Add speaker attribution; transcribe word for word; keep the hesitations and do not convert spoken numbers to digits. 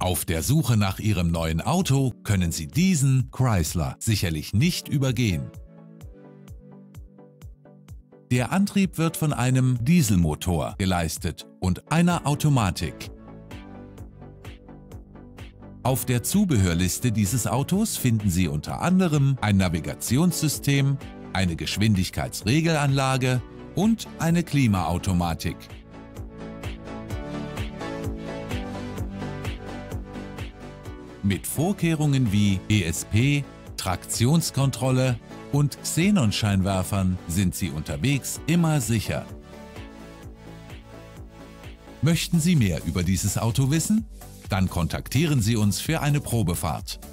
Speaker 1: Auf der Suche nach Ihrem neuen Auto können Sie diesen Chrysler sicherlich nicht übergehen. Der Antrieb wird von einem Dieselmotor geleistet und einer Automatik. Auf der Zubehörliste dieses Autos finden Sie unter anderem ein Navigationssystem, eine Geschwindigkeitsregelanlage und eine Klimaautomatik. Mit Vorkehrungen wie E S P, Traktionskontrolle und Xenonscheinwerfern sind Sie unterwegs immer sicher. Möchten Sie mehr über dieses Auto wissen? Dann kontaktieren Sie uns für eine Probefahrt.